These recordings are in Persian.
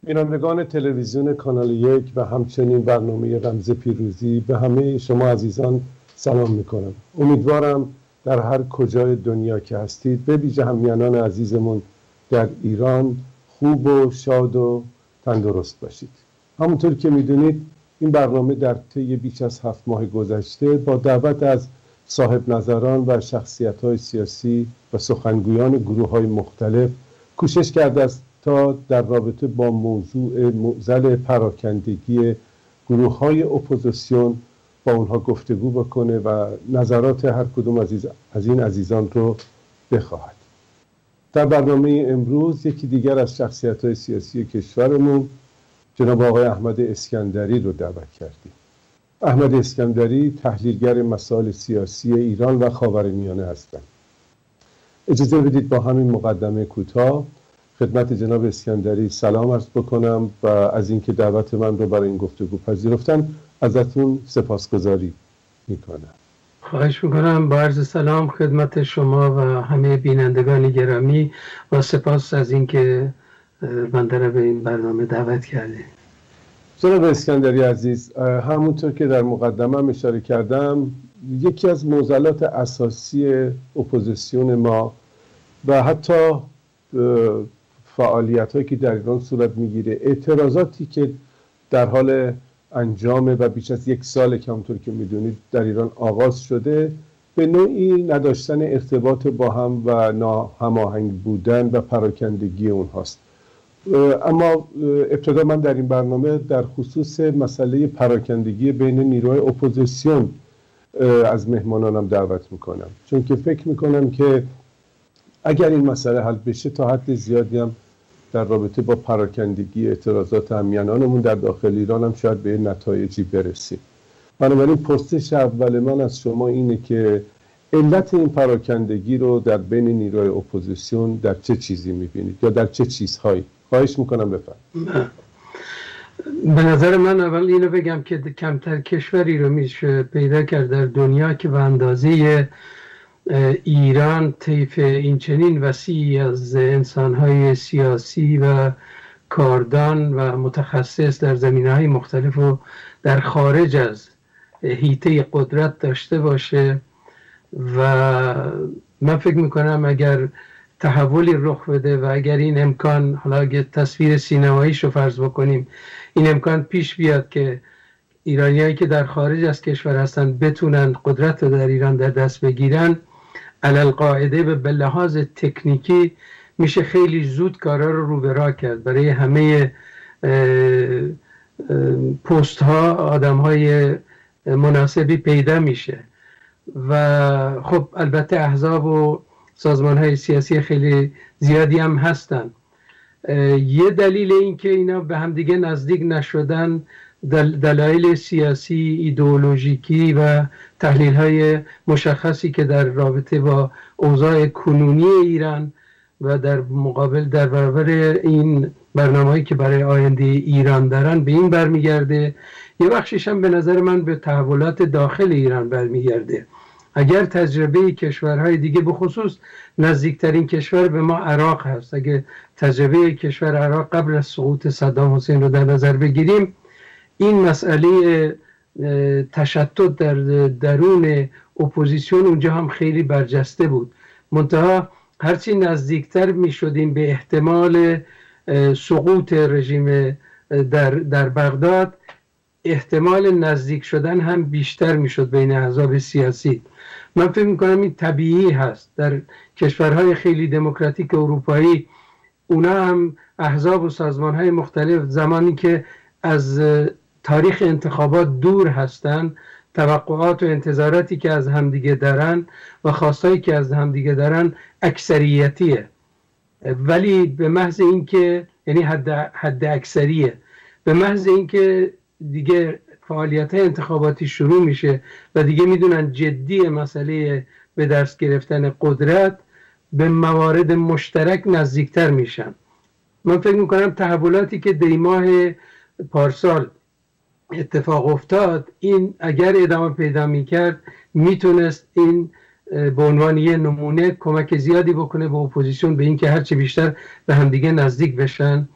بینندگان تلویزیون کانال 1 و همچنین برنامه رمز پیروزی، به همه شما عزیزان سلام میکنم. امیدوارم در هر کجای دنیا که هستید، به ویژه همیهنان عزیزمون در ایران، خوب و شاد و تندرست باشید. همونطور که میدونید این برنامه در طی بیش از 7 ماه گذشته با دعوت از صاحب نظران و شخصیت‌های سیاسی و سخنگویان گروه‌های مختلف کوشش کرده است تا در رابطه با موضوع معضل پراکندگی گروه‌های اپوزیسیون با اونها گفتگو بکنه و نظرات هر کدوم از این عزیزان رو بخواهد. در برنامه امروز یکی دیگر از شخصیت‌های سیاسی کشورمون، جناب آقای احمد اسکندری رو دعوت کردیم. احمد اسکندری تحلیلگر مسائل سیاسی ایران و خاورمیانه هستند. اجازه بدید با همین مقدمه کوتاه خدمت جناب اسکندری سلام عرض بکنم و از اینکه دعوت من رو برای این گفتگو پذیرفتن ازتون سپاسگزاری میکنم. خواهش میکنم. با عرض سلام خدمت شما و همه بینندگان گرامی و سپاس از اینکه بنده را به این برنامه دعوت کردید. جناب اسکندری عزیز، همونطور که در مقدمه اشاره کردم، یکی از معضلات اساسی اپوزیسیون ما و حتی فعالیت‌هایی که در ایران صورت میگیره، اعتراضاتی که در حال انجامه و بیش از 1 سال که همونطور که میدونید در ایران آغاز شده، به نوعی نداشتن ارتباط با هم و ناهماهنگ بودن و پراکندگی اونهاست. اما ابتدا من در این برنامه در خصوص مسئله پراکندگی بین نیروهای اپوزیسیون از مهمانانم دعوت میکنم، چون که فکر میکنم که اگر این مسئله حل بشه تا حد زیادی هم در رابطه با پراکندگی اعتراضات همیهنانمون در داخل ایران هم شاید به نتایجی برسیم. بنابراین پرسش اول من از شما اینه که علت این پراکندگی رو در بین نیروهای اپوزیسیون در چه چیزی میبینید یا در چه چیزهایی؟ خواهش میکنم بفرمایید. به نظر من اول اینو بگم که کمتر کشوری رو میشه پیدا کرد در دنیا که به اندازه ایران طیف این چنین وسیعی از انسانهای سیاسی و کاردان و متخصص در زمینه‌های مختلف و در خارج از حیطه قدرت داشته باشه. و من فکر میکنم اگر تحولی رخ بده و اگر این امکان، حالا اگه تصویر سینماییش رو فرض بکنیم، این امکان پیش بیاد که ایرانیایی که در خارج از کشور هستن بتونن قدرت رو در ایران در دست بگیرن، علل قاعده به لحاظ تکنیکی میشه خیلی زود کارا رو به راه کرد. برای همه پست ها آدم های مناسبی پیدا میشه و خب البته احزاب و سازمان های سیاسی خیلی زیادی هم هستن. یه دلیل این که اینا به همدیگه نزدیک نشدن دلایل سیاسی، ایدئولوژیکی و تحلیل های مشخصی که در رابطه با اوضاع کنونی ایران و در مقابل در برابر این برنامه‌هایی که برای آینده ایران دارن به این برمیگرده. یه بخشش هم به نظر من به تحولات داخل ایران برمیگرده. اگر تجربه کشورهای دیگه، به خصوص نزدیکترین کشور به ما عراق هست، اگر تجربه کشور عراق قبل از سقوط صدام حسین رو در نظر بگیریم، این مسئله تشتت در درون اپوزیسیون اونجا هم خیلی برجسته بود. منتها هرچی نزدیکتر می شدیم به احتمال سقوط رژیم در بغداد، احتمال نزدیک شدن هم بیشتر می شد بین احزاب سیاسی. من فکر می کنم این طبیعی هست. در کشورهای خیلی دموکراتیک اروپایی اونا هم احزاب و سازمانهای مختلف زمانی که از تاریخ انتخابات دور هستن، توقعات و انتظاراتی که از همدیگه دارن و خواستایی که از همدیگه دارن اکثریتیه، ولی به محض اینکه، یعنی حد اکثریه، به محض اینکه دیگه فعالیت انتخاباتی شروع میشه و دیگه میدونن جدی مسئله به دست گرفتن قدرت، به موارد مشترک نزدیکتر میشن. من فکر میکنم تحولاتی که دی ماه پارسال اتفاق افتاد، این اگر ادامه پیدا میکرد میتونست این به عنوان یه نمونه کمک زیادی بکنه به اپوزیسیون به این که هرچی بیشتر به همدیگه نزدیک بشن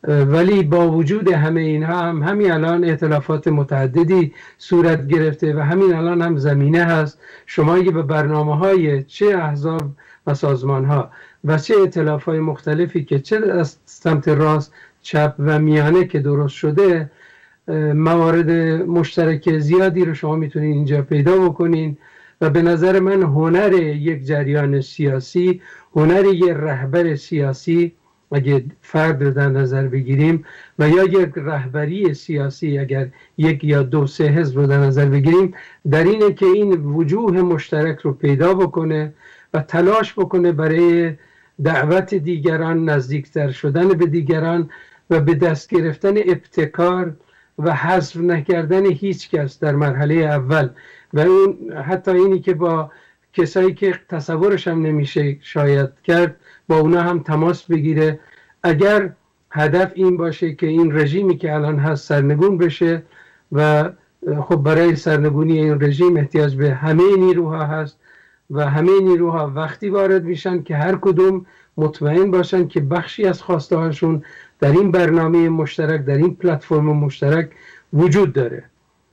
ولی با وجود همه اینها هم همین الان ائتلافات متعددی صورت گرفته و همین الان هم زمینه هست. شما اگه به برنامه‌های چه احزاب و سازمان‌ها و چه ائتلاف‌های مختلفی که چه از سمت راست، چپ و میانه که درست شده، موارد مشترک زیادی رو شما میتونید اینجا پیدا بکنین و به نظر من هنر یک جریان سیاسی، هنر یک رهبر سیاسی اگه فرد رو در نظر بگیریم و یا یک رهبری سیاسی اگر یک یا دو سه حزب رو در نظر بگیریم، در اینه که این وجوه مشترک رو پیدا بکنه و تلاش بکنه برای دعوت دیگران، نزدیکتر شدن به دیگران و به دست گرفتن ابتکار و حذف نکردن هیچ کس در مرحله اول و اون حتی اینی که با کسایی که تصورش هم نمیشه شاید کرد با اونا هم تماس بگیره، اگر هدف این باشه که این رژیمی که الان هست سرنگون بشه و خب برای سرنگونی این رژیم احتیاج به همه نیروها هست و همه نیروها وقتی وارد میشن که هر کدوم مطمئن باشن که بخشی از خواسته هاشون در این برنامه مشترک، در این پلتفرم مشترک وجود داره.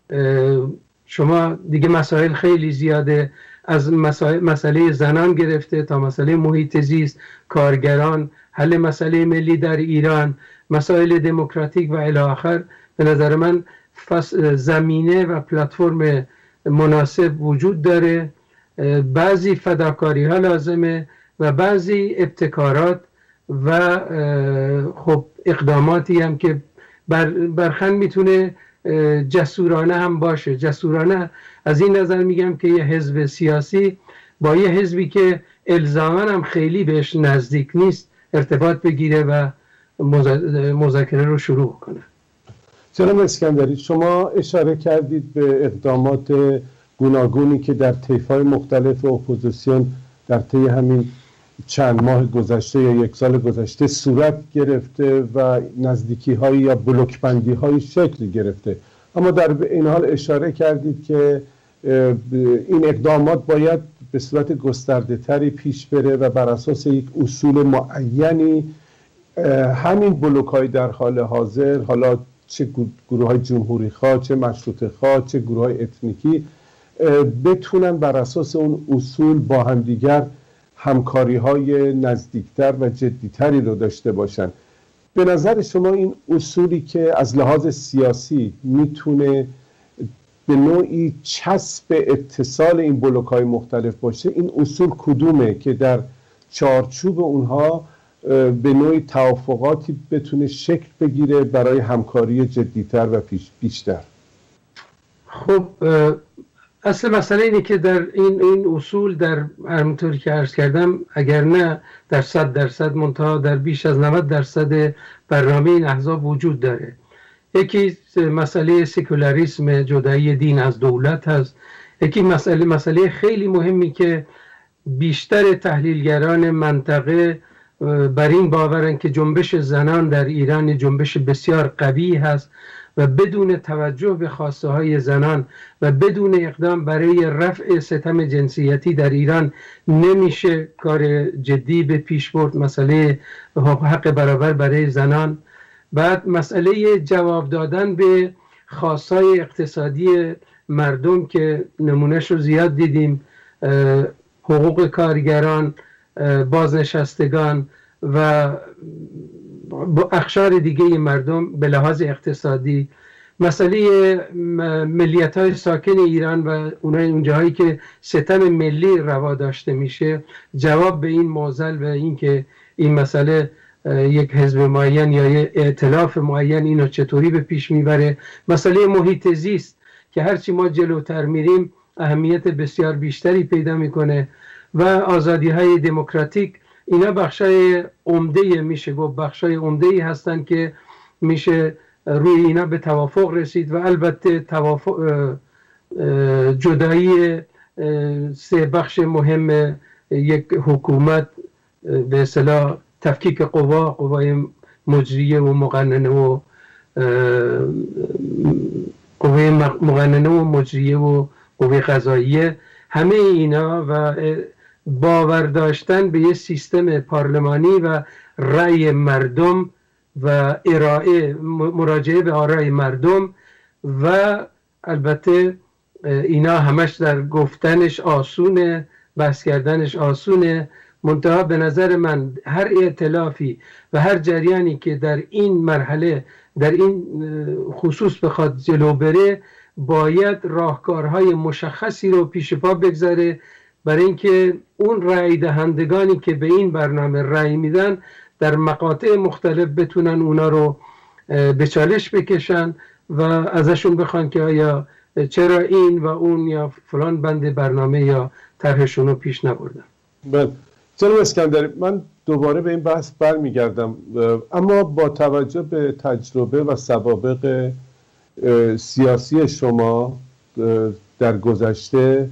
شما دیگه مسائل خیلی زیاده، از مسئله زنان گرفته تا مسئله محیط زیست، کارگران، حل مسئله ملی در ایران، مسائل دموکراتیک و الی آخر. به نظر من زمینه و پلتفرم مناسب وجود داره. بعضی فداکاری ها لازمه و بعضی ابتکارات و خب اقداماتی هم که برخن میتونه جسورانه هم باشه. جسورانه از این نظر میگم که یه حزب سیاسی با یه حزبی که الزاماً هم خیلی بهش نزدیک نیست ارتباط بگیره و مذاکره رو شروع کنه. جناب اسکندری، شما اشاره کردید به اقدامات گوناگونی که در طیف‌های مختلف اپوزیسیون در طی همین چند ماه گذشته یا یک سال گذشته صورت گرفته و نزدیکی‌های یا بلوک‌بندی‌های شکل گرفته، اما در این حال اشاره کردید که این اقدامات باید به صورت گسترده تری پیش بره و بر اساس یک اصول معینی همین بلوک‌های در حال حاضر، حالا چه گروه‌های جمهوری‌خواه، چه مشروطه‌خواه، چه گروه‌های اتنیکی، بتونن بر اساس اون اصول با همدیگر همکاری‌های نزدیکتر و جدیتری رو داشته باشن. به نظر شما این اصولی که از لحاظ سیاسی میتونه به نوعی چسب اتصال این بلوک‌های مختلف باشه، این اصول کدومه که در چارچوب اونها به نوعی توافقاتی بتونه شکل بگیره برای همکاری جدیتر و بیشتر؟ خب اصل مسئله اینه که در این اصول در همونطوری که عرض کردم اگر نه در 100% منتها در بیش از 90% برنامه این احزاب وجود داره. یکی مسئله سکولاریسم، جدایی دین از دولت هست. یکی مسئله خیلی مهمی که بیشتر تحلیلگران منطقه بر این باورن که جنبش زنان در ایران جنبش بسیار قوی هست و بدون توجه به خواسته های زنان و بدون اقدام برای رفع ستم جنسیتی در ایران نمیشه کار جدی به پیش برد. مسئله حق برابر برای زنان، بعد مسئله جواب دادن به خواستهای اقتصادی مردم که نمونهش رو زیاد دیدیم، حقوق کارگران، بازنشستگان و اقشار دیگه مردم به لحاظ اقتصادی، مسئله ملیت‌های ساکن ایران و اونجاهایی که ستم ملی روا داشته میشه، جواب به این معضل و این که این مسئله یک حزب معین یا یک ائتلاف معین اینو چطوری به پیش میبره. مسئله محیط زیست که هرچی ما جلوتر میریم اهمیت بسیار بیشتری پیدا میکنه و آزادی‌های دموکراتیک، اینا بخشای عمده میشه گفت بخشای عمده‌ای هستن که میشه روی اینا به توافق رسید و البته جدایی سه بخش مهم یک حکومت، به اصطلاح تفکیک قوای مجریه و مقننه و قوه مقننه و مجریه و قوه قضاییه، همه اینا و باور داشتن به یه سیستم پارلمانی و رأی مردم و ارائه مراجعه به آرای مردم و البته اینا همش در گفتنش آسونه، بحث کردنش آسونه، منتها به نظر من هر ائتلافی و هر جریانی که در این مرحله در این خصوص بخواد جلو بره باید راهکارهای مشخصی رو پیش پا بگذاره برای اینکه اون رأی دهندگانی که به این برنامه رأی میدن در مقاطع مختلف بتونن اونا رو به چالش بکشن و ازشون بخوان که آیا چرا این و اون یا فلان بند برنامه یا طرحشون رو پیش نبردن. بله جناب اسکندری، من دوباره به این بحث برمیگردم، اما با توجه به تجربه و سوابق سیاسی شما در گذشته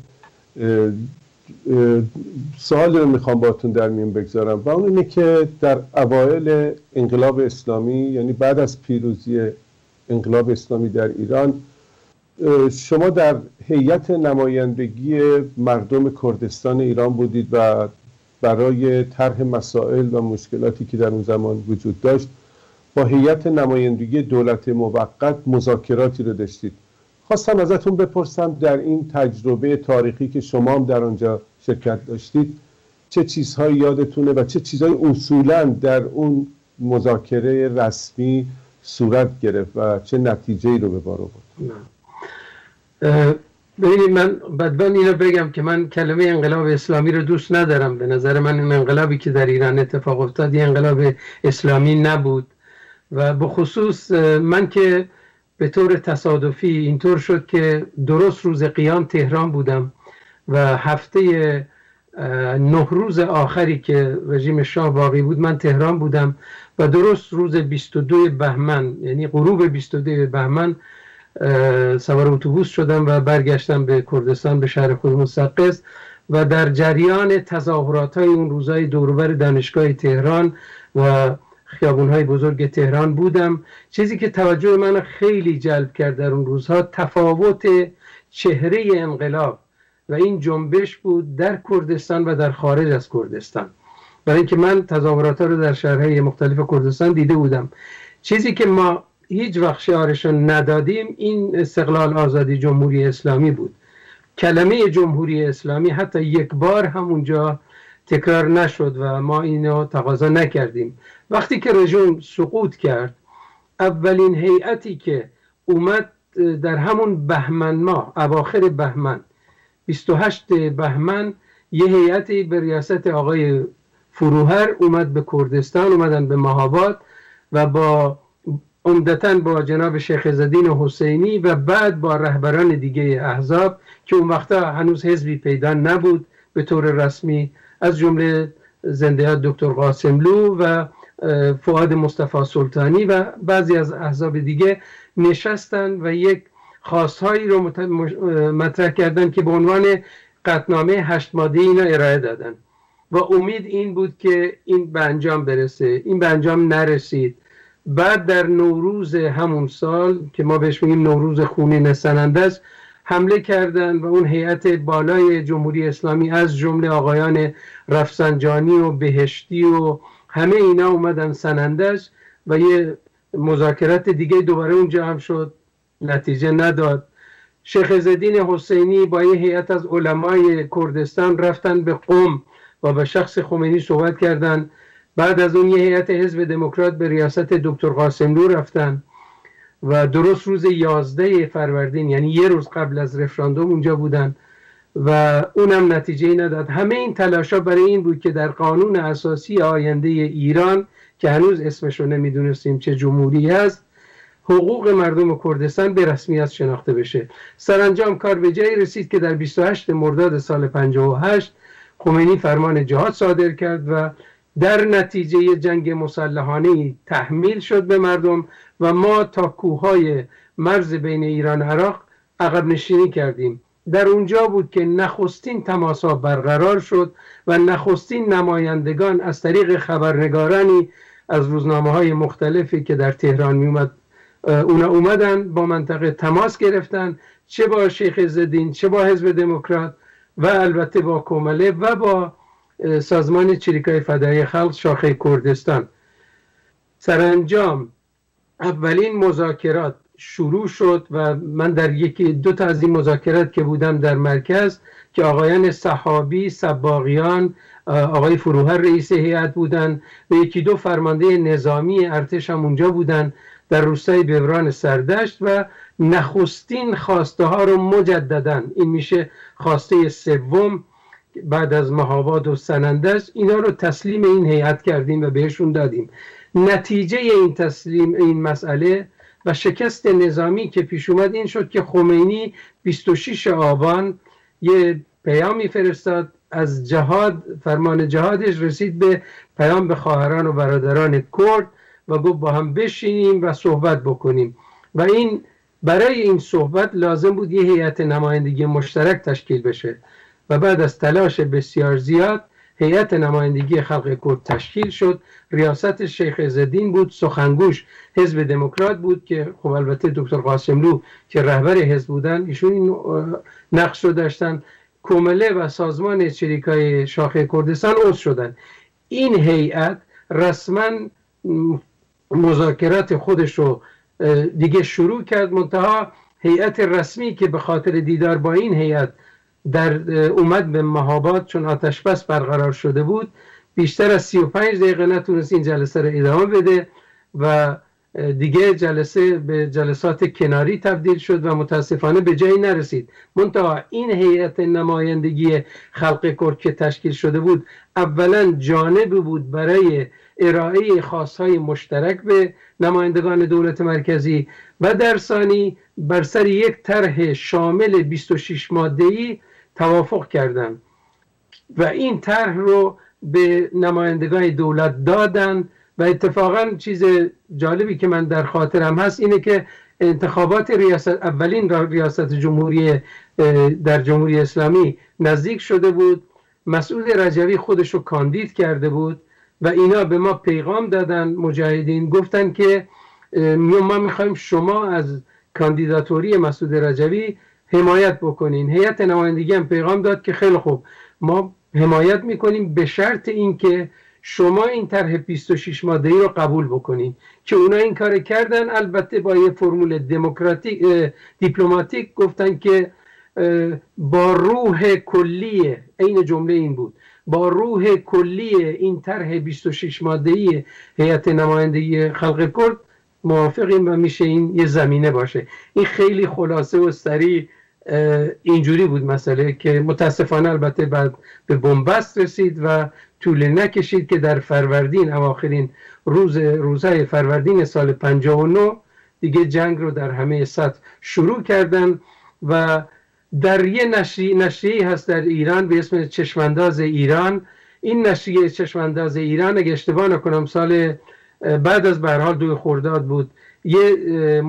سوالی رو میخوام باتون در میون بگذارم و اون اینه که در اوایل انقلاب اسلامی، یعنی بعد از پیروزی انقلاب اسلامی در ایران، شما در هیئت نمایندگی مردم کردستان ایران بودید و برای طرح مسائل و مشکلاتی که در اون زمان وجود داشت با هیئت نمایندگی دولت موقت مذاکراتی رو داشتید. خواستم ازتون بپرسم در این تجربه تاریخی که شما هم در آنجا شرکت داشتید چه چیزهایی یادتونه و چه چیزهایی اصولاً در اون مذاکره رسمی صورت گرفت و چه نتیجه‌ای رو به بار آورد؟ ببینید، من بدبن اینو بگم که من کلمه انقلاب اسلامی رو دوست ندارم. به نظر من این انقلابی که در ایران اتفاق افتاد یه انقلاب اسلامی نبود و به خصوص من که به طور تصادفی اینطور شد که درست روز قیام تهران بودم و هفته 9 روز آخری که رژیم شاه باقی بود من تهران بودم و درست روز 22 بهمن، یعنی غروب 22 بهمن، سوار اتوبوس شدم و برگشتم به کردستان، به شهر خودمون سقز، و در جریان تظاهرات های اون روزهای دوروبر دانشگاه تهران و خیابون‌های بزرگ تهران بودم. چیزی که توجه من خیلی جلب کرد در اون روزها تفاوت چهره انقلاب و این جنبش بود در کردستان و در خارج از کردستان، برای اینکه من تظاهرات رو در شهرهای مختلف کردستان دیده بودم. چیزی که ما هیچ وقت شعارشون ندادیم این استقلال آزادی جمهوری اسلامی بود. کلمه جمهوری اسلامی حتی یک بار همونجا تکرار نشد و ما اینو تقاضا نکردیم. وقتی که رژیم سقوط کرد، اولین هیئتی که اومد در همون بهمن ماه، اواخر بهمن، 28 بهمن، یه هیئتی به ریاست آقای فروهر اومد به کردستان، اومدن به مهاباد و با عمدتاً با جناب شیخ عزالدین حسینی و بعد با رهبران دیگه احزاب که اون وقتا هنوز حزبی پیدا نبود به طور رسمی، از جمله زنده یاد دکتر قاسملو و فؤاد مصطفی سلطانی و بعضی از احزاب دیگه نشستن و یک خواستهایی رو مطرح کردن که به عنوان قطعنامه 8 ماده اینا ارائه دادن و امید این بود که این به انجام برسه. این به انجام نرسید. بعد در نوروز همون سال که ما بهش میگیم نوروز خونین سنندج حمله کردن و اون هیئت بالای جمهوری اسلامی از جمله آقایان رفسنجانی و بهشتی و همه اینا اومدن سنندج و یه مذاکرات دیگه دوباره اونجا هم شد، نتیجه نداد. شیخ عزالدین حسینی با یه هیئت از علمای کردستان رفتن به قم و به شخص خمینی صحبت کردن. بعد از اون یه هیئت حزب دموکرات به ریاست دکتر قاسملو رفتن و درست روز 11 فروردین، یعنی یه روز قبل از رفراندوم اونجا بودن و اونم نتیجه نداد. همه این تلاشا برای این بود که در قانون اساسی آینده ایران که هنوز اسمش رو نمیدونستیم چه جمهوری هست، حقوق مردم کردستان به رسمیت شناخته بشه. سرانجام کار به جایی رسید که در 28 مرداد سال 58 خمینی فرمان جهاد صادر کرد و در نتیجه جنگ مسلحانه‌ای تحمیل شد به مردم و ما تا کوههای مرز بین ایران و عراق عقب نشینی کردیم. در اونجا بود که نخستین تماس‌ها برقرار شد و نخستین نمایندگان از طریق خبرنگارانی از روزنامه‌های مختلفی که در تهران میومد اونا اومدن با منطقه تماس گرفتن، چه با شیخ عزالدین، چه با حزب دموکرات و البته با کومله و با سازمان چریکای فدایی خلق شاخه کردستان. سرانجام اولین مذاکرات شروع شد و من در یکی دو تا از این مذاکرات که بودم در مرکز که آقایان صحابی، سباقیان، آقای فروهر رئیس هیئت بودن و یکی دو فرمانده نظامی ارتش هم اونجا بودن در روستای بوران سردشت و نخستین خواسته ها رو مجدداً، این میشه خواسته سوم بعد از مهاباد و سنندج، اینا رو تسلیم این هیئت کردیم و بهشون دادیم. نتیجه این تسلیم این مسئله و شکست نظامی که پیش اومد این شد که خمینی 26 آبان یه پیامی فرستاد از جهاد، فرمان جهادش رسید به پیام به خواهران و برادران کرد و گفت با هم بشینیم و صحبت بکنیم و این برای این صحبت لازم بود یه هیئت نمایندگی مشترک تشکیل بشه و بعد از تلاش بسیار زیاد هیئت نمایندگی خلق کرد تشکیل شد. ریاست شیخ عزالدین بود، سخنگوش حزب دموکرات بود که خب البته دکتر قاسملو که رهبر حزب بودن ایشون این نقش رو داشتن. کومله و سازمان چریکای شاخه کردستان عضو شدن. این هیئت رسما مذاکرات خودش رو دیگه شروع کرد، منتها هیئت رسمی که به خاطر دیدار با این هیئت اومد به مهاباد چون آتش بس برقرار شده بود، بیشتر از 35 دقیقه نتونست این جلسه رو ادامه بده و دیگه جلسه به جلسات کناری تبدیل شد و متاسفانه به جایی نرسید. منتها این هیئت نمایندگی خلق کرد که تشکیل شده بود اولا جانب بود برای ارائه خواستهای مشترک به نمایندگان دولت مرکزی و در ثانی بر سر یک طرح شامل 26 ماده‌ای توافق کردند و این طرح رو به نمایندگان دولت دادن و اتفاقا چیز جالبی که من در خاطرم هست اینه که انتخابات اولین ریاست جمهوری در جمهوری اسلامی نزدیک شده بود. مسعود رجوی خودش رو کاندید کرده بود و اینا به ما پیغام دادن، مجاهدین گفتن که ما میخوایم شما از کاندیداتوری مسعود رجوی حمایت بکنین. هیئت نمایندگی هم پیغام داد که خیلی خوب ما حمایت میکنیم به شرط اینکه شما این طرح 26 ماده‌ای رو قبول بکنین، که اونا این کار کردن. البته با یه فرمول دیپلماتیک گفتن که با روح کلیه، این جمله این بود، با روح کلی این طرح 26 ماده‌ای هیئت نمایندگی خلق کرد موافقیم و میشه این یه زمینه باشه. این خیلی خلاصه و سریع اینجوری بود مسئله که متاسفانه البته بعد به بنبست رسید و طول نکشید که در فروردین، اواخرین روزهای فروردین سال 59 دیگه جنگ رو در همه سطح شروع کردن و در یه نشریه هست در ایران به اسم چشمانداز ایران. این نشریه چشمانداز ایران اگه اشتباه نکنم سال بعد از به هر حال 2 خرداد بود، یه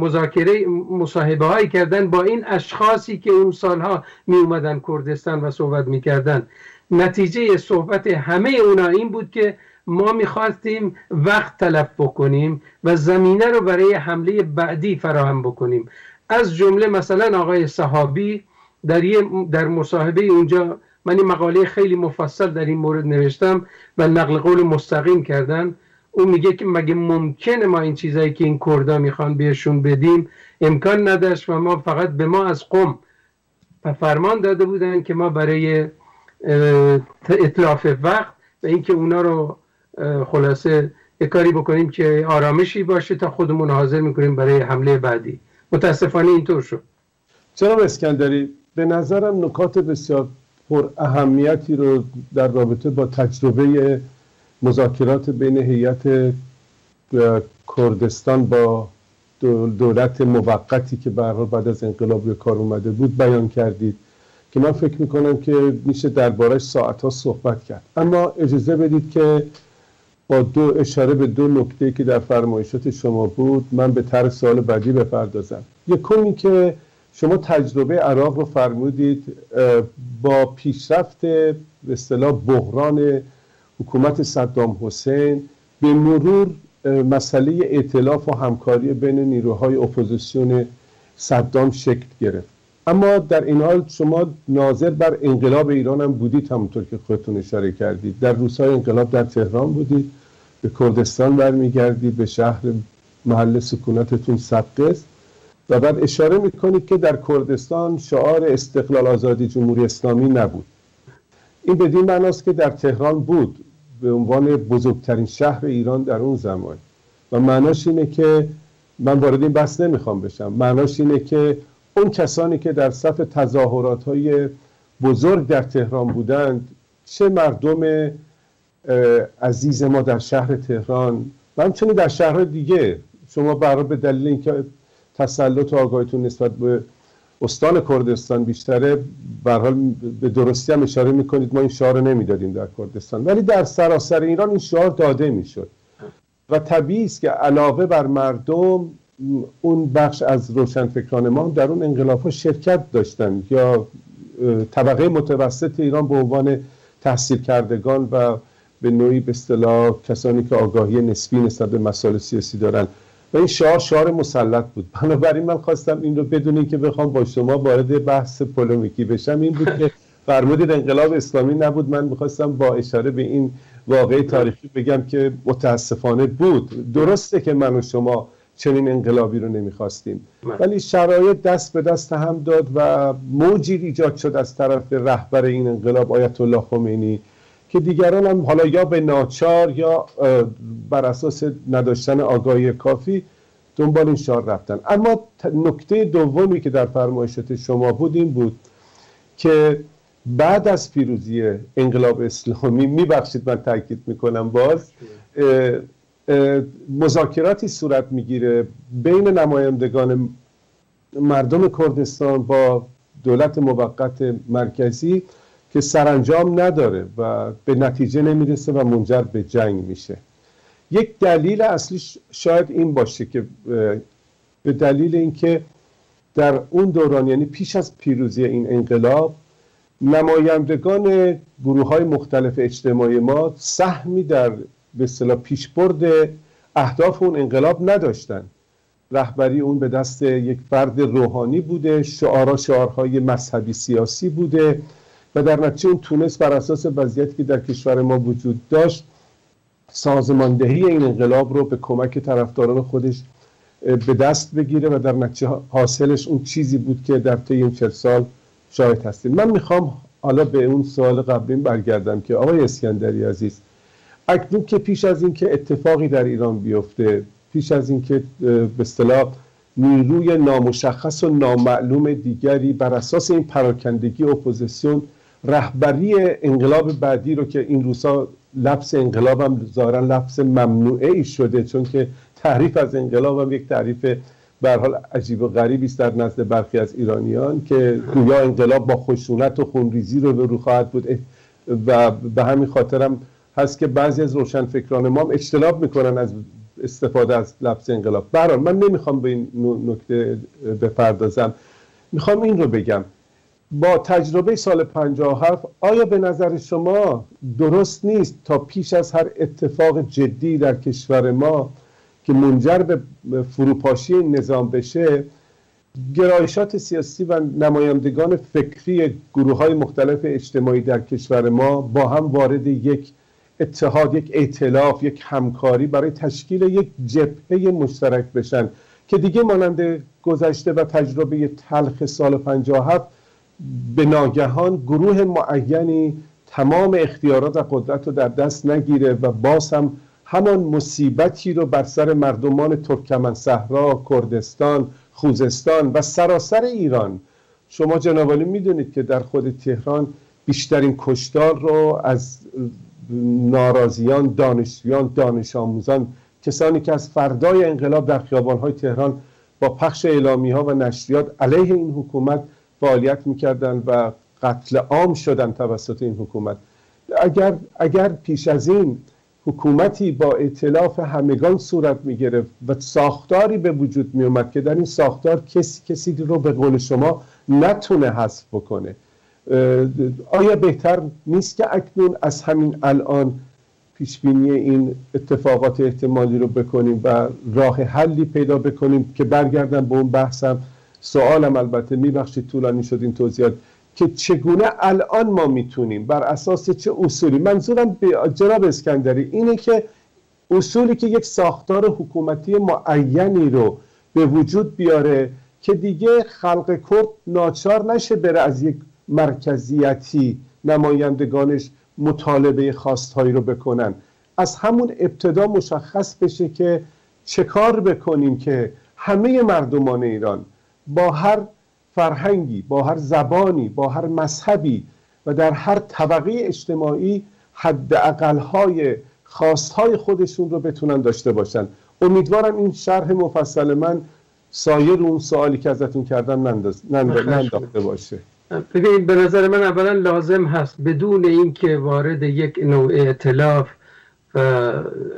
مصاحبه هایی کردن با این اشخاصی که اون سالها می اومدن کردستان و صحبت می کردن. نتیجه صحبت همه اونا این بود که ما میخواستیم وقت طلب بکنیم و زمینه رو برای حمله بعدی فراهم بکنیم. از جمله مثلا آقای صحابی در مصاحبه اونجا، من این مقاله خیلی مفصل در این مورد نوشتم و نقل قول مستقیم کردن، اون میگه که مگه ممکنه ما این چیزایی که این کردا میخوان بهشون بدیم؟ امکان نداشت و ما فقط به ما از قم فرمان داده بودن که ما برای اتلاف وقت و اینکه اونا رو خلاصه یک کاری بکنیم که آرامشی باشه تا خودمون حاضر میکنیم برای حمله بعدی. متاسفانه اینطور شد. جناب اسکندری، به نظرم نکات بسیار پر اهمیتی رو در رابطه با تجربه مذاکرات بین هیئت کردستان با دولت موقتی که به هر حال بعد از انقلاب به کار اومده بود بیان کردید که من فکر میکنم که میشه دربارش ساعت‌ها صحبت کرد. اما اجازه بدید که با اشاره به 2 نکته که در فرمایشات شما بود من به طرح سوال بعدی بپردازم. یکمی که شما تجربه عراق رو فرمودید با پیشرفت به اصطلاح بحران حکومت صدام حسین به مرور مسئله ائتلاف و همکاری بین نیروهای اپوزیسیون صدام شکل گرفت. اما در این حال شما ناظر بر انقلاب ایران هم بودید، همونطور که خودتون اشاره کردید. در روزهای انقلاب در تهران بودید، به کردستان برمیگردید، به شهر محل سکونتتون سقز، و بعد اشاره میکنید که در کردستان شعار استقلال آزادی جمهوری اسلامی نبود. این بدین معناست که در تهران بود به عنوان بزرگترین شهر ایران در اون زمان، و معناش اینه که من وارد این بحث نمیخوام بشم، معناش اینه که اون کسانی که در صف تظاهرات‌های بزرگ در تهران بودند، چه مردم عزیز ما در شهر تهران و همچنین در شهرهای دیگه، شما برای به دلیل اینکه تسلط و آگاهیتون نسبت به استان کردستان بیشتره، به هر حال به درستی هم اشاره میکنید ما این شعار رو نمیدادیم در کردستان، ولی در سراسر ایران این شعار داده میشد و طبیعی است که علاوه بر مردم، اون بخش از روشنفکران ما در اون انقلاب‌ها شرکت داشتن، یا طبقه متوسط ایران به عنوان تحصیل کردگان و به نوعی به اصطلاح کسانی که آگاهی نسبی نسبت به مسائل سیاسی دارن، و این شعار مسلط بود. بنابراین من خواستم این رو بدون اینکه بخوام با شما وارد بحث پولمیکی بشم، این بود که فرمودید انقلاب اسلامی نبود، من میخواستم با اشاره به این واقعه تاریخی بگم که متاسفانه بود. درسته که من و شما چنین انقلابی رو نمیخواستیم، ولی شرایط دست به دست هم داد و موجی ایجاد شد از طرف رهبر این انقلاب آیت الله خمینی که دیگران هم حالا یا به ناچار یا بر اساس نداشتن آگاهی کافی دنبال این شعار رفتن. اما نکته دومی که در فرمایشات شما بود این بود که بعد از پیروزی انقلاب اسلامی، میبخشید من تاکید میکنم باز، مذاکراتی صورت میگیره بین نمایندگان مردم کردستان با دولت موقت مرکزی که سرانجام نداره و به نتیجه نمیرسه و منجر به جنگ میشه. یک دلیل اصلی شاید این باشه که به دلیل اینکه در اون دوران، یعنی پیش از پیروزی این انقلاب، نمایندگان گروه‌های مختلف اجتماعی ما سهمی در به اصطلاح پیشبرد اهداف اون انقلاب نداشتن. رهبری اون به دست یک فرد روحانی بوده، شعارهای مذهبی سیاسی بوده و در نتیجه اون تونست بر اساس وضعیتی که در کشور ما وجود داشت سازماندهی این انقلاب رو به کمک طرفداران خودش به دست بگیره و در نتیجه حاصلش اون چیزی بود که در طی این 40 سال شاهد هستیم. من میخوام حالا به اون سوال قبلیم برگردم که آقای اسکندری عزیز، اکنون که پیش از این که اتفاقی در ایران بیفته، پیش از این که به اصطلاح نیروی نامشخص و نامعلوم دیگری بر اساس این پراکندگی اپوزیسیون رهبری انقلاب بعدی رو که این روزها لفظ انقلاب هم ظاهرا لفظ ممنوعه شده، چون که تعریف از انقلاب هم یک تعریف به هر حال عجیب و غریبی است در نزد برخی از ایرانیان که گویا انقلاب با خشونت و خونریزی رو خواهد بود و به همین خاطر هم هست که بعضی از روشنفکران ما هم اجتناب میکنن از استفاده از لفظ انقلاب. برای من نمیخوام به این نکته بپردازم، میخوام این رو بگم با تجربه سال 57 آیا به نظر شما درست نیست تا پیش از هر اتفاق جدی در کشور ما که منجر به فروپاشی این نظام بشه، گرایشات سیاسی و نمایندگان فکری گروه‌های مختلف اجتماعی در کشور ما با هم وارد یک اتحاد، یک ائتلاف، یک همکاری برای تشکیل یک جبهه مشترک بشن که دیگه مانند گذشته و تجربه تلخ سال 57 به ناگهان گروه معینی تمام اختیارات و قدرت رو در دست نگیره و باز هم همان مصیبتی رو بر سر مردمان ترکمن صحرا، کردستان، خوزستان و سراسر ایران. شما جناب عالی میدونید که در خود تهران بیشترین کشتار رو از ناراضیان، دانشجویان، دانش آموزان، کسانی که از فردای انقلاب در خیابان‌های تهران با پخش اعلامیه‌ها و نشریات علیه این حکومت فعالیت می‌کردند و قتل عام شدن توسط این حکومت. اگر پیش از این حکومتی با ائتلاف همگان صورت می‌گرفت و ساختاری به وجود می‌آمد که در این ساختار کسی رو به قول شما نتونه حذف بکنه، آیا بهتر نیست که اکنون از همین الان پیشبینی این اتفاقات احتمالی رو بکنیم و راه حلی پیدا بکنیم؟ که برگردم به اون بحثم، سوالم البته میبخشید طولانی شد این توضیحات، که چگونه الان ما میتونیم بر اساس چه اصولی، منظورم به جناب اسکندری اینه که اصولی که یک ساختار حکومتی معینی رو به وجود بیاره که دیگه خلق کرد ناچار نشه بره از یک مرکزیتی نمایندگانش مطالبه خواستهایی رو بکنن. از همون ابتدا مشخص بشه که چه کار بکنیم که همه مردمان ایران با هر فرهنگی، با هر زبانی، با هر مذهبی و در هر طبقه اجتماعی حداقل‌های خواستهای خودشون رو بتونن داشته باشن. امیدوارم این شرح مفصل من سایر اون سوالی که ازتون کردم ننداخته باشه. ببین، به نظر من اولا لازم هست بدون اینکه وارد یک نوع ائتلاف و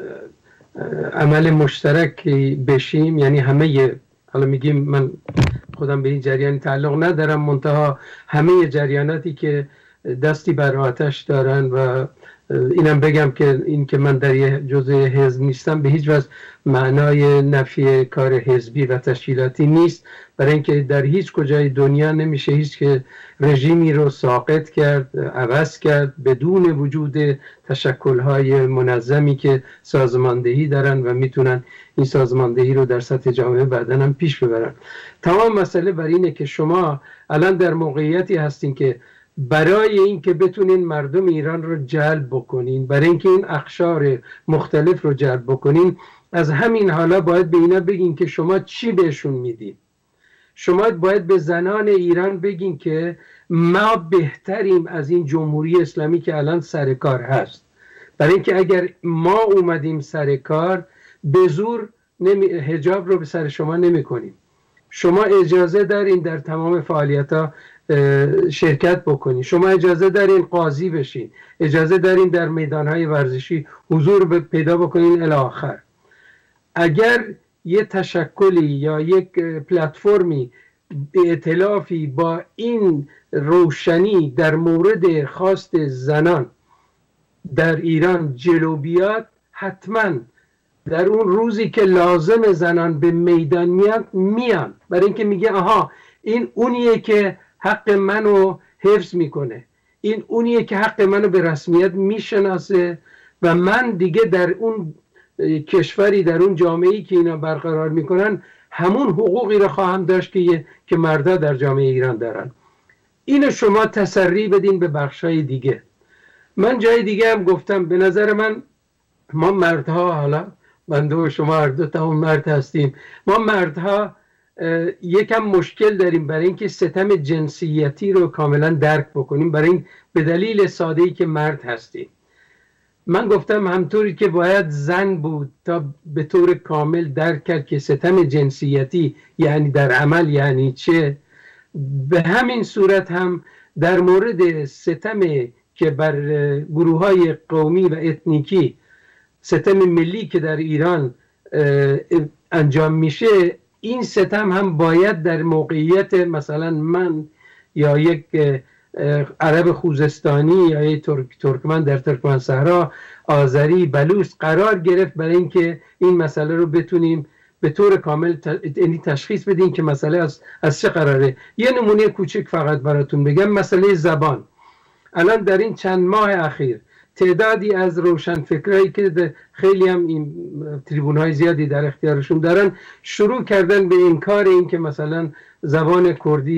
عمل مشترک بشیم، یعنی همه، حالا میگیم من خودم به این جریان تعلق ندارم، منتها همه جریاناتی که دستی بر آتش دارن و اینم بگم که این که من در یه جزء حزب نیستم به هیچ وجه معنای نفی کار حزبی و تشکیلاتی نیست، برای اینکه در هیچ کجای دنیا نمیشه هیچ که رژیمی رو ساقط کرد، عوض کرد بدون وجود تشکل‌های منظمی که سازماندهی دارن و میتونن این سازماندهی رو در سطح جامعه بعداً هم پیش ببرن. تمام مسئله بر اینه که شما الان در موقعیتی هستین که برای اینکه بتونین مردم ایران رو جلب بکنین، برای اینکه این اقشار مختلف رو جلب بکنین، از همین حالا باید به اینا بگین که شما چی بهشون میدین. شما باید به زنان ایران بگین که ما بهتریم از این جمهوری اسلامی که الان سر کار هست، برای اینکه اگر ما اومدیم سر کار به زور حجاب رو به سر شما نمی کنیم. شما اجازه دارین در تمام فعالیت‌ها شرکت بکنین، شما اجازه دارین قاضی بشین، اجازه دارین در میدانهای ورزشی حضور پیدا بکنین الی آخر. اگر یه تشکلی یا یک پلتفرمی ائتلافی با این روشنی در مورد خواست زنان در ایران جلو بیاد، حتما در اون روزی که لازم زنان به میدان میان، برای اینکه میگه آها این اونیه که حق منو حفظ میکنه، این اونیه که حق منو به رسمیت میشناسه و من دیگه در اون کشوری، در اون جامعه‌ای که اینا برقرار میکنن همون حقوقی رو خواهم داشت که مردا در جامعه ایران دارن. اینو شما تسری بدین به بخشای دیگه. من جای دیگه هم گفتم، به نظر من ما مردها، حالا بنده و شما هر دو تا مرد هستیم، ما مردها یکم مشکل داریم برای اینکه ستم جنسیتی رو کاملا درک بکنیم، برای این به دلیل ساده‌ای که مرد هستیم. من گفتم همطوری که باید زن بود تا به طور کامل درک کرد که ستم جنسیتی یعنی در عمل یعنی چه، به همین صورت هم در مورد ستم که بر گروه‌های قومی و اتنیکی، ستم ملی که در ایران انجام میشه، این ستم هم باید در موقعیت مثلا من یا یک عرب خوزستانی یا یک ترکمن در ترکمن صحرا، آذری، بلوچ قرار گرفت، برای اینکه این مسئله رو بتونیم به طور کامل تشخیص بدیم که مسئله از چه قراره. یه نمونه کوچک فقط براتون بگم، مسئله زبان. الان در این چند ماه اخیر تعدادی از روشنفکرایی که خیلی هم این تریبون‌های زیادی در اختیارشون دارن شروع کردن به انکار این که مثلا زبان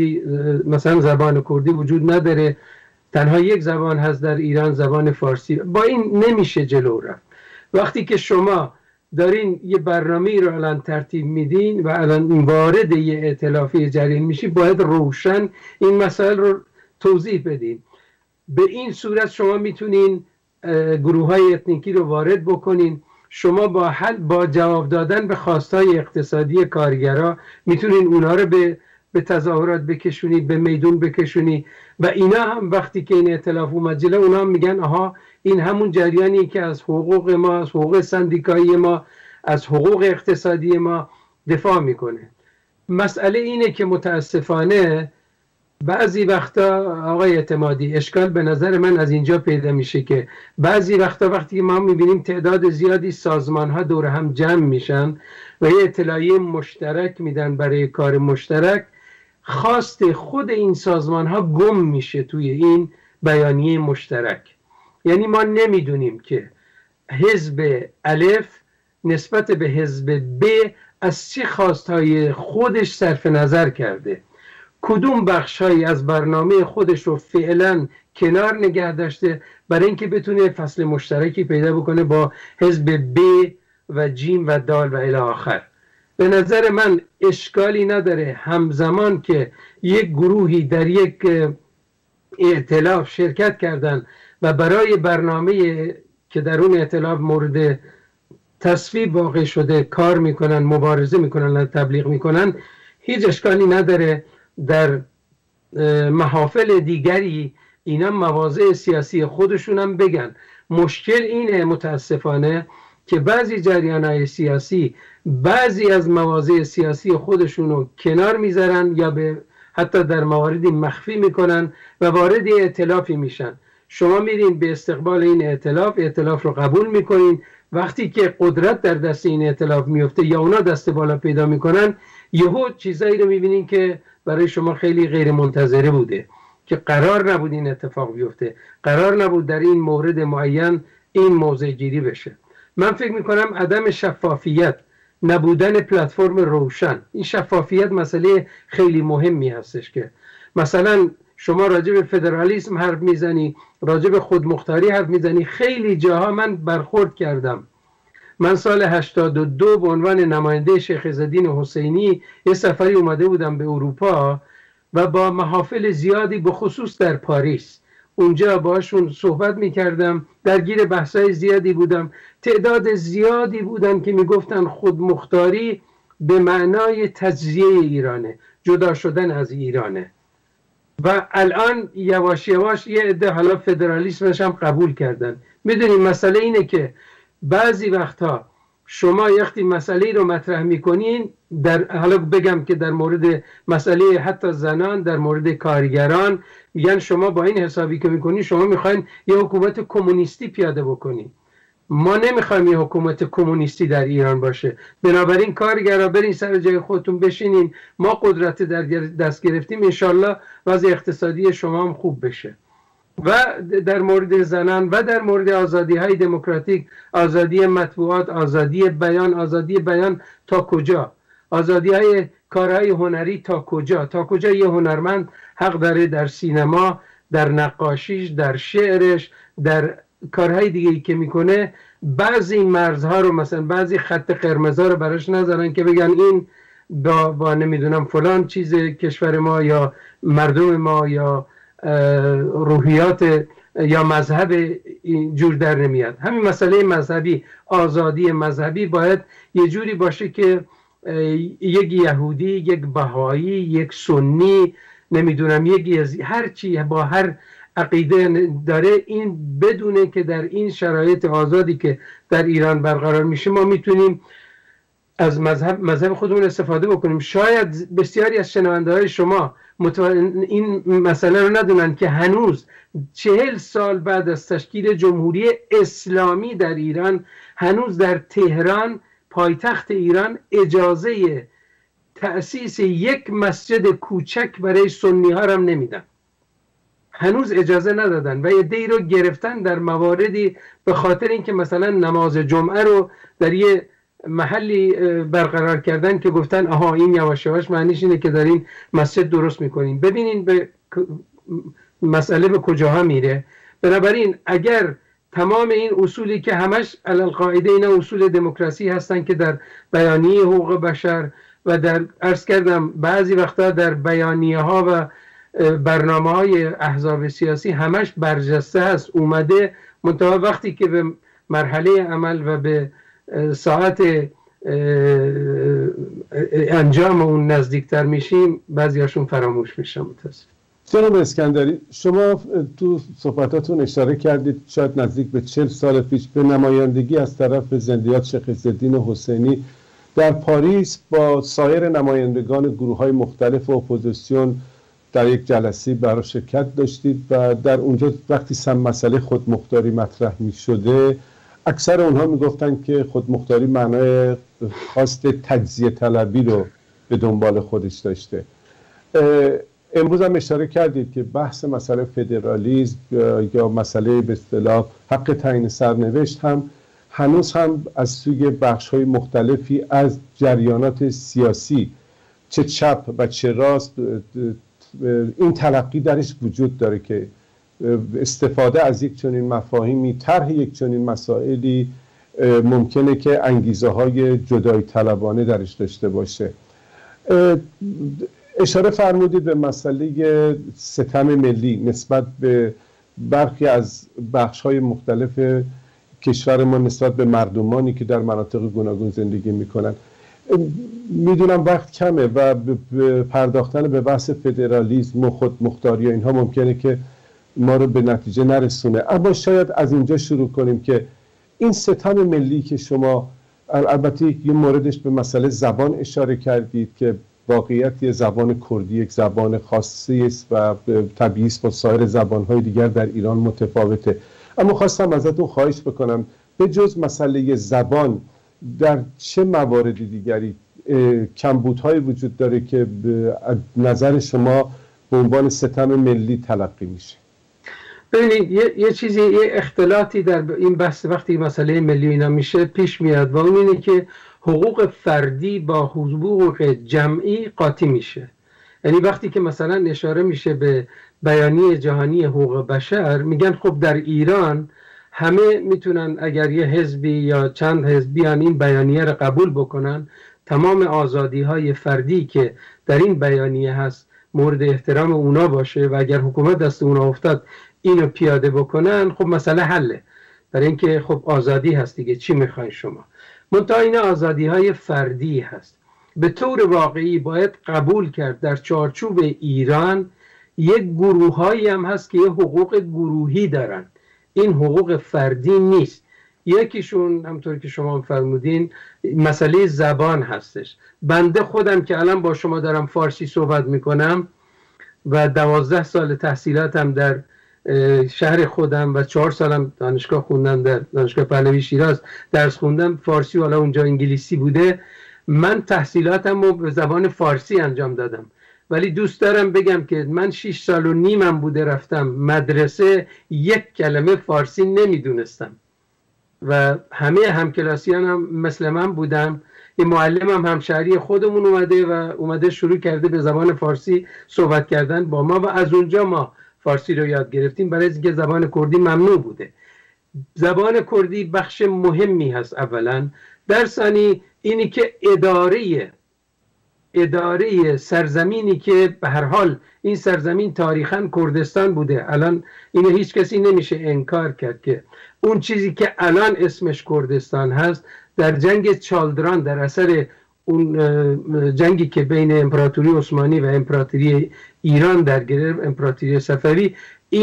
کردی وجود نداره، تنها یک زبان هست در ایران، زبان فارسی. با این نمیشه جلو رفت. وقتی که شما دارین یه برنامه رو الان ترتیب میدین و الان وارد یه ائتلافی جریان میشی، باید روشن این مسائل رو توضیح بدین. به این صورت شما میتونین گروه‌های اتنیکی رو وارد بکنین. شما با جواب دادن به خواستهای اقتصادی کارگرها میتونین اونا رو به تظاهرات بکشونید، به میدون بکشونید و اینا هم وقتی که این ائتلاف اومد جلو، اونا هم میگن آها این همون جریانی که از حقوق ما، از حقوق سندیکایی ما، از حقوق اقتصادی ما دفاع میکنه. مسئله اینه که متاسفانه بعضی وقتا آقای اعتمادی، اشکال به نظر من از اینجا پیدا میشه که بعضی وقتا وقتی ما میبینیم تعداد زیادی سازمان ها دور هم جمع میشن و یه اطلاعیه مشترک میدن برای کار مشترک، خواست خود این سازمان ها گم میشه توی این بیانیه مشترک. یعنی ما نمیدونیم که حزب الف نسبت به حزب ب از چه خواستهای خودش صرف نظر کرده، کدوم بخشهایی از برنامه خودش رو فعلا کنار نگه داشته برای اینکه بتونه فصل مشترکی پیدا بکنه با حزب ب و جیم و دال و الی آخر. به نظر من اشکالی نداره همزمان که یک گروهی در یک ائتلاف شرکت کردن و برای برنامه که در اون ائتلاف مورد تصویب واقع شده کار میکنن، مبارزه میکنن و تبلیغ میکنن، هیچ اشکالی نداره در محافل دیگری اینا مواضع سیاسی خودشون هم بگن. مشکل اینه متاسفانه که بعضی جریان‌های سیاسی بعضی از مواضع سیاسی خودشون رو کنار میذارن یا به حتی در مواردی مخفی میکنن و وارد ائتلافی میشن. شما میرین به استقبال این ائتلاف رو قبول میکنین، وقتی که قدرت در دست این ائتلاف میفته یا اونا دست بالا پیدا میکنن، یهو چیزایی رو میبینین که برای شما خیلی غیر منتظره بوده، که قرار نبود این اتفاق بیفته، قرار نبود در این مورد معین این موضع گیری بشه. من فکر میکنم عدم شفافیت، نبودن پلتفرم روشن، این شفافیت مسئله خیلی مهمی هستش. که مثلا شما راجع به فدرالیسم حرف میزنی، راجع به خودمختاری حرف میزنی، خیلی جاها من برخورد کردم. من سال 82 به عنوان نماینده شیخ عزالدین حسینی یه سفری اومده بودم به اروپا و با محافل زیادی به خصوص در پاریس اونجا باشون صحبت میکردم، درگیر بحثای زیادی بودم. تعداد زیادی بودن که میگفتن خودمختاری به معنای تجزیه ایرانه، جدا شدن از ایرانه. و الان یواش یواش یه عده حالا فدرالیسمش هم قبول کردن. میدونیم مسئله اینه که بعضی وقتها شما یختی مسئله رو مطرح میکنین، حالا بگم که در مورد مسئله حتی زنان، در مورد کارگران، میگن شما با این حسابی که میکنین شما میخواین یه حکومت کمونیستی پیاده بکنین. ما نمیخوایم یه حکومت کمونیستی در ایران باشه، بنابراین کارگرها برین سر جای خودتون بشینین، ما قدرت در دست گرفتیم، انشالله وضع اقتصادی شما هم خوب بشه. و در مورد زنان و در مورد آزادی های دموکراتیک، آزادی مطبوعات، آزادی بیان تا کجا؟ آزادی های کارهای هنری تا کجا یه هنرمند حق داره در سینما، در نقاشیش، در شعرش، در کارهای دیگه که میکنه بعضی مرزها رو، مثلا بعضی خط قرمزها رو براش نذارن که بگن این با نمیدونم فلان چیز کشور ما یا مردم ما یا روحیات یا مذهب جور در نمیاد. همین مسئله مذهبی، آزادی مذهبی باید یه جوری باشه که یک یهودی، یک بهایی، یک سنی، نمیدونم یک هر چی با هر عقیده داره، این بدونه که در این شرایط آزادی که در ایران برقرار میشه ما میتونیم از مذهب خودمون استفاده بکنیم. شاید بسیاری از شنونده های شما این مسئله رو ندونن که هنوز 40 سال بعد از تشکیل جمهوری اسلامی در ایران، هنوز در تهران پایتخت ایران اجازه تأسیس یک مسجد کوچک برای سنی ها هم نمیدن. هنوز اجازه ندادن و یه دی رو گرفتن در مواردی به خاطر اینکه مثلا نماز جمعه رو در یه محلی برقرار کردن که گفتن آها این یواش یواش معنیش اینه که دارین مسجد درست میکنین. ببینین به مسئله به کجاها میره. بنابراین اگر تمام این اصولی که همش علالقاعده اینا اصول دموکراسی هستن که در بیانیه حقوق بشر و در عرض کردم بعضی وقتا در بیانیه ها و برنامه های احزاب سیاسی همش برجسته هست اومده، منتها وقتی که به مرحله عمل و به ساعت انجام اون نزدیکتر میشیم بعضیاشون فراموش میشن. متاسف. جناب اسکندری، شما تو صحبتاتون اشاره کردید شاید نزدیک به 40 سال پیش به نمایندگی از طرف زندیات شیخ عزالدین حسینی در پاریس با سایر نمایندگان گروه‌های مختلف و اپوزیسیون در یک جلسه برای شرکت داشتید و در اونجا وقتی مسئله خودمختاری مطرح می شده اکثر اونها می گفتن که خودمختاری معنای خواست تجزیه طلبی رو به دنبال خودش داشته. امروز هم اشاره کردید که بحث مسئله فدرالیسم یا مسئله به اصطلاح حق تعیین سرنوشت هم هنوز هم از سوی بخش‌های مختلفی از جریانات سیاسی چه چپ و چه راست این تلقی درش وجود داره که استفاده از یک چنین مفاهیمی، طرح یک چنین مسائلی ممکنه که انگیزه های جدایی طلبانه درش داشته باشه. اشاره فرمودید به مسئله ستم ملی نسبت به برخی از بخش‌های مختلف کشور ما نسبت به مردمانی که در مناطق گوناگون زندگی میکنن. میدونم وقت کمه و پرداختن به بحث فدرالیسم و خودمختاری اینها ممکنه که ما رو به نتیجه نرسونه، اما شاید از اینجا شروع کنیم که این ستم ملی که شما البته یه موردش به مسئله زبان اشاره کردید که واقعیت زبان کردی یک زبان خاصی است و طبیعی است با سایر زبان‌های دیگر در ایران متفاوته، اما خواستم ازتون خواهش بکنم به جز مسئله زبان در چه موارد دیگری کمبودهای وجود داره که از نظر شما به عنوان ستم ملی تلقی میشه؟ ببینید یه اختلاطی در این بحث وقتی مسئله ملی اینا میشه پیش میاد و اون اینه که حقوق فردی با حقوق جمعی قاطی میشه. یعنی وقتی که مثلا اشاره میشه به بیانیه جهانی حقوق بشر، میگن خب در ایران همه میتونن اگر یه حزبی یا چند حزبی این بیانیه رو قبول بکنن، تمام آزادی های فردی که در این بیانیه هست مورد احترام اونا باشه و اگر حکومت دست اونا افتاد اینو پیاده بکنن، خب مسئله حله. برای اینکه خب آزادی هست دیگه، چی میخواین شما؟ منتها این آزادی های فردی هست. به طور واقعی باید قبول کرد در چارچوب ایران یک گروه هایی هم هست که یه حقوق گروهی دارن، این حقوق فردی نیست. یکیشون همطور که شما فرمودین مسئله زبان هستش. بنده خودم که الان با شما دارم فارسی صحبت میکنم و 12 سال تحصیلاتم در شهر خودم و 4 سالم دانشگاه خوندم، در دانشگاه پهلوی شیراز درس خوندم فارسی و حالا اونجا انگلیسی بوده. من تحصیلاتم رو به زبان فارسی انجام دادم، ولی دوست دارم بگم که من 6 سال و نیمم بوده رفتم مدرسه، یک کلمه فارسی نمیدونستم و همه همکلاسیان هم مثل من بودم. یه معلمم همشهری خودمون اومده شروع کرده به زبان فارسی صحبت کردن با ما و از اونجا ما فارسی رو یاد گرفتیم، برای اینکه زبان کردی ممنوع بوده. زبان کردی بخش مهمی هست اولا، در ثانی اینی که اداره سرزمینی که به هر حال این سرزمین تاریخاً کردستان بوده، الان اینو هیچ کسی نمیشه انکار کرد که اون چیزی که الان اسمش کردستان هست در جنگ چالدران، در اثر اون جنگی که بین امپراتوری عثمانی و امپراتوری ایران در گرفت، امپراتوری صفوی،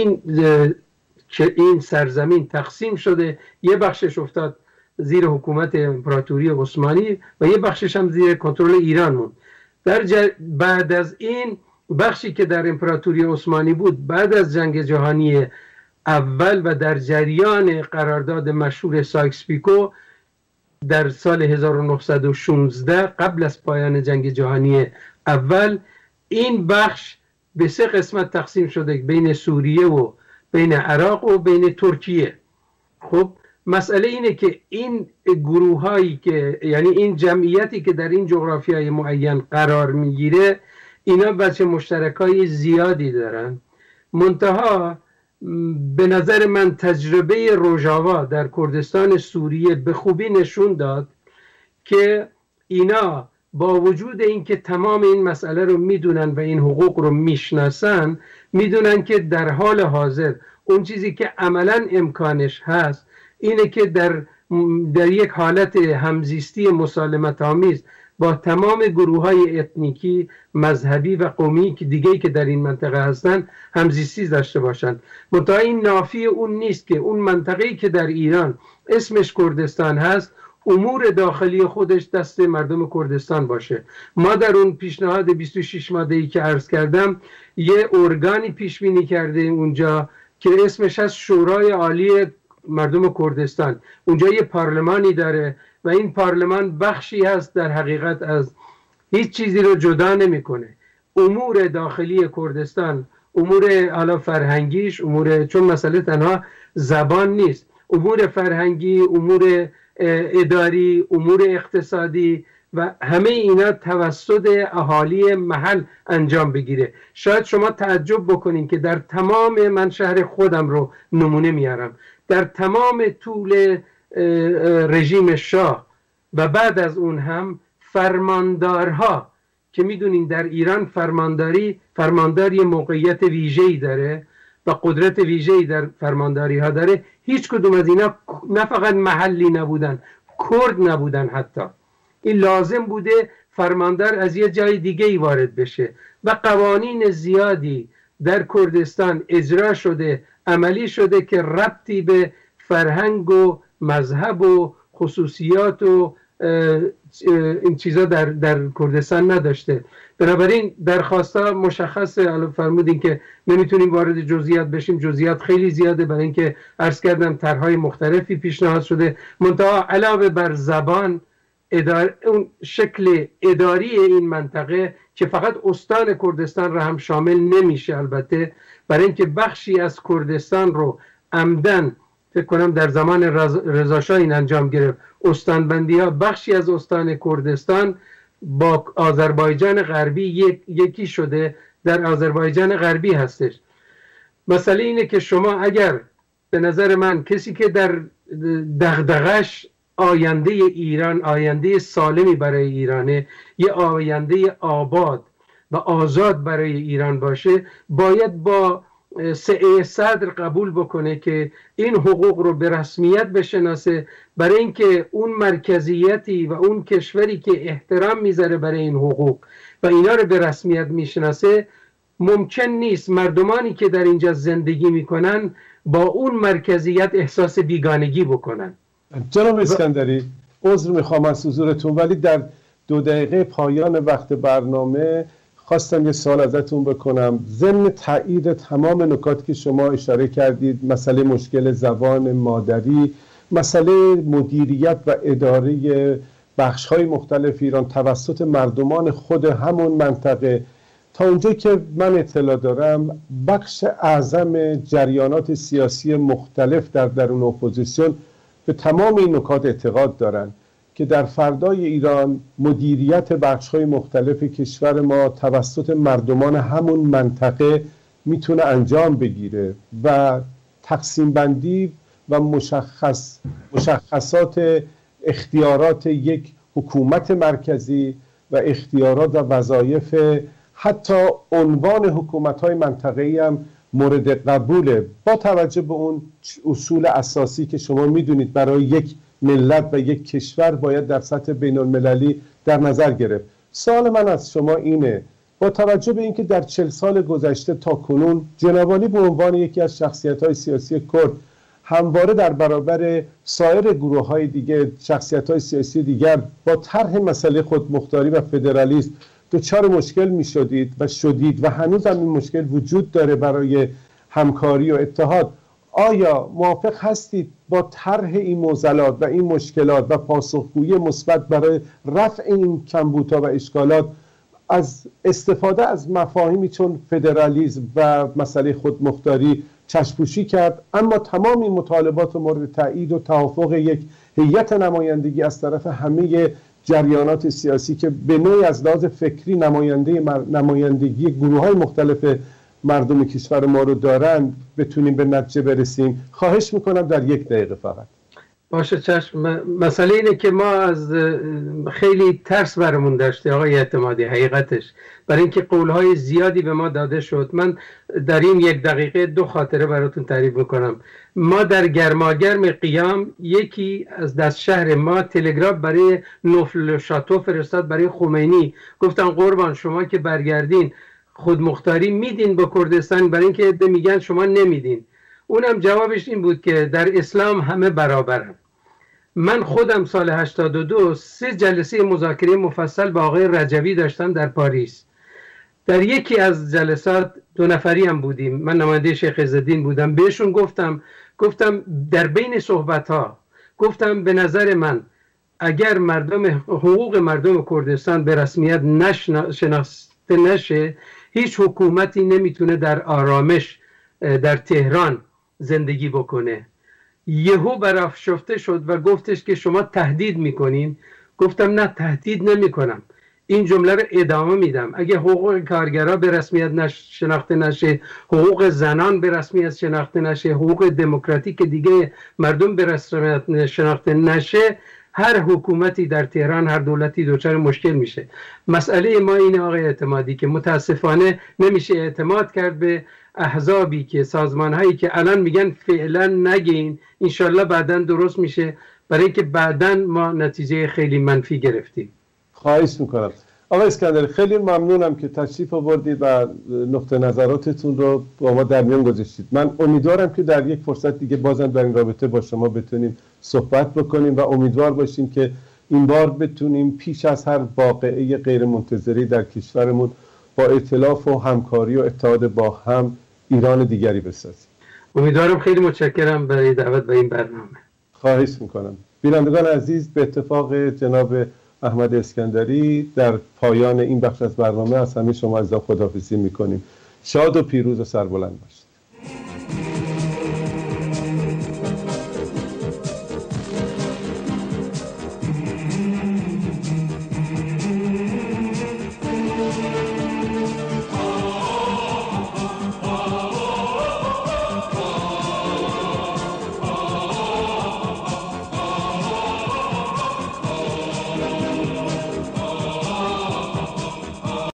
این سرزمین تقسیم شده، یه بخشش افتاد زیر حکومت امپراتوری عثمانی و یه بخشش هم زیر کنترل ایران موند. بعد از این بخشی که در امپراتوری عثمانی بود، بعد از جنگ جهانی اول و در جریان قرارداد مشهور سایکس پیکو در سال 1916 قبل از پایان جنگ جهانی اول، این بخش به 3 قسمت تقسیم شده، بین سوریه و بین عراق و بین ترکیه. خب مسئله اینه که این گروه هایی که یعنی این جمعیتی که در این جغرافیای معین قرار میگیره، اینا بچه مشترکای زیادی دارن. منتها به نظر من تجربه روژاوا در کردستان سوریه به خوبی نشون داد که اینا با وجود اینکه تمام این مسئله رو میدونن و این حقوق رو میشناسن، میدونن که در حال حاضر اون چیزی که عملا امکانش هست اینه که در یک حالت همزیستی مسالمت آمیز با تمام گروه های اتنیکی، مذهبی و قومی که دیگه که در این منطقه هستن همزیستی داشته باشن. منتها این نافی اون نیست که اون منطقه‌ای که در ایران اسمش کردستان هست امور داخلی خودش دست مردم کردستان باشه. ما در اون پیشنهاد 26 ماده‌ای که عرض کردم یه ارگانی پیش بینی کرده اونجا که اسمش هست شورای عالی مردم کردستان. اونجا یه پارلمانی داره و این پارلمان بخشی هست در حقیقت از هیچ چیزی رو جدا نمیکنه. امور داخلی کردستان، امور حالا فرهنگیش، امور چون مسئله تنها زبان نیست، امور فرهنگی، امور اداری، امور اقتصادی و همه اینا توسط اهالی محل انجام بگیره. شاید شما تعجب بکنین که در تمام، من شهر خودم رو نمونه میارم، در تمام طول رژیم شاه و بعد از اون هم فرماندارها که میدونین در ایران فرمانداری موقعیت ویژه‌ای داره و قدرت ویژه‌ای در فرمانداری ها داره، هیچ کدوم از اینا نه فقط محلی نبودن، کرد نبودن حتی. این لازم بوده فرماندار از یه جای دیگه ای وارد بشه و قوانین زیادی در کردستان اجرا شده، عملی شده که ربطی به فرهنگ و مذهب و خصوصیات و این چیزا در کردستان نداشته. بنابراین درخواستا مشخصه. فرمودین که نمیتونیم وارد جزئیات بشیم، جزئیات خیلی زیاده، برای اینکه عرض کردم طرحهای مختلفی پیشنهاد شده. منتها علاوه بر زبان، اون شکل اداری این منطقه که فقط استان کردستان را هم شامل نمیشه، البته برای اینکه بخشی از کردستان رو عمدن فکر کنم در زمان رضا شاه این انجام گرفت، استانبندی ها بخشی از استان کردستان با آذربایجان غربی یکی شده، در آذربایجان غربی هستش. مسئله اینه که شما اگر به نظر من کسی که در دغدغش آینده ایران، آینده سالمی برای ایرانه، یه آینده آباد و آزاد برای ایران باشه، باید با سعه صدر قبول بکنه که این حقوق رو به رسمیت بشناسه، برای اینکه اون مرکزیتی و اون کشوری که احترام میذاره برای این حقوق و اینا رو به رسمیت میشناسه، ممکن نیست مردمانی که در اینجا زندگی میکنن با اون مرکزیت احساس بیگانگی بکنن. جناب اسکندری، عذر میخوام از حضورتون، ولی در 2 دقیقه پایان وقت برنامه خواستم یه سوال ازتون بکنم ضمن تایید تمام نکاتی که شما اشاره کردید، مسئله مشکل زبان مادری، مسئله مدیریت و اداره بخش‌های مختلف ایران توسط مردمان خود همون منطقه. تا اونجایی که من اطلاع دارم بخش اعظم جریانات سیاسی مختلف در درون اپوزیسیون به تمام این نکات اعتقاد دارند که در فردای ایران مدیریت بخش‌های مختلف کشور ما توسط مردمان همون منطقه میتونه انجام بگیره و تقسیم بندی و مشخصات اختیارات یک حکومت مرکزی و اختیارات و وظایف حتی عنوان حکومت‌های منطقه‌ای هم مورد قبوله، با توجه به اون اصول اساسی که شما میدونید برای یک ملت و یک کشور باید در سطح بین المللی در نظر گرفت. سوال من از شما اینه، با توجه به اینکه در 40 سال گذشته تا کنون جناب به عنوان یکی از شخصیت‌های سیاسی کرد همواره در برابر سایر گروه‌های دیگه، شخصیت‌های سیاسی دیگر با طرح مسئله خودمختاری و فدرالیسم دچار مشکل می‌شدید و شدید و هنوز هم این مشکل وجود داره برای همکاری و اتحاد، آیا موافق هستید با طرح این معضلات و این مشکلات و پاسخگویی مثبت برای رفع این کمبودها و اشکالات از استفاده از مفاهیمی چون فدرالیسم و مسئله خودمختاری چشم‌پوشی کرد، اما تمام این مطالبات مورد تایید و توافق یک هیئت نمایندگی از طرف همه جریانات سیاسی که به نوعی از لحاظ فکری نمایندگی گروه‌های مختلف مردم کشور ما رو دارن بتونیم به نتیجه برسیم؟ خواهش میکنم در 1 دقیقه فقط. باشه چشم. مسئله اینه که ما از خیلی ترس برمون داشته آقای اعتمادی، حقیقتش برای اینکه قولهای زیادی به ما داده شد. من در این 1 دقیقه 2 خاطره براتون تعریف میکنم. ما در گرماگرم قیام یکی از دست شهر ما تلگراف برای نوفل شاتو فرستاد برای خمینی، گفتن قربان شما که برگردین خودمختاری میدین با کردستان، برای اینکه عده میگن شما نمیدین. اونم جوابش این بود که در اسلام همه برابرن. من خودم سال 82 3 جلسه مذاکره مفصل با آقای رجوی داشتم در پاریس. در یکی از جلسات 2 نفری هم بودیم، من نماینده شیخ عزالدین بودم، بهشون گفتم در بین صحبت ها گفتم به نظر من اگر حقوق مردم کردستان به رسمیت شناخته نشه، هیچ حکومتی نمیتونه در آرامش در تهران زندگی بکنه. یهو برافشفته شد و گفتش که شما تهدید میکنین. گفتم نه، تهدید نمیکنم، این جمله رو ادامه میدم. اگه حقوق کارگرها به رسمیت شناخته نشه، حقوق زنان به رسمیت شناخته نشه، حقوق دموکراتیک دیگه مردم به رسمیت شناخته نشه، هر حکومتی در تهران، هر دولتی دچار مشکل میشه. مسئله ما اینه آقای اعتمادی که متاسفانه نمیشه اعتماد کرد به احزابی که سازمان هایی که الان میگن فعلا نگین، انشالله بعداً درست میشه، برای اینکه بعداً ما نتیجه خیلی منفی گرفتیم. خواهش میکنم. آقای اسکندری خیلی ممنونم که تشریف آوردید و نقطه نظراتتون رو با ما در میان گذاشتید. من امیدوارم که در یک فرصت دیگه بازم در این رابطه با شما بتونیم صحبت بکنیم و امیدوار باشیم که این بار بتونیم پیش از هر واقعه غیر منتظری در کشورمون با ائتلاف و همکاری و اتحاد با هم ایران دیگری بسازیم. امیدوارم. خیلی متشکرم برای دعوت به این برنامه. خواهش میکنم. بینندگان عزیز، به اتفاق جناب احمد اسکندری در پایان این بخش از برنامه از همه شما عزیزان خداحافظی میکنیم. شاد و پیروز و سربلند باشید.